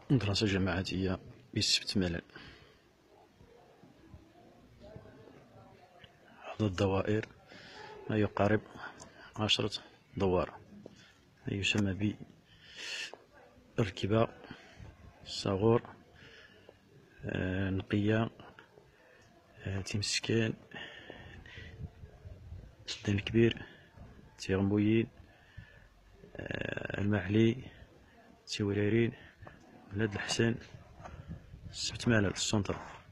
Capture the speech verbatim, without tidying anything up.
مدرسة جماعية بسبت ملل. عدد الدوائر ما يقارب عشرة دوار، يسمى بالركبة، صغور، آه، نقية، آه، تيمسكان، تدان كبير، تيغمبويين، آه، المعلي، تيوريرين، بلاد الحسن، سبت ملل السونتر.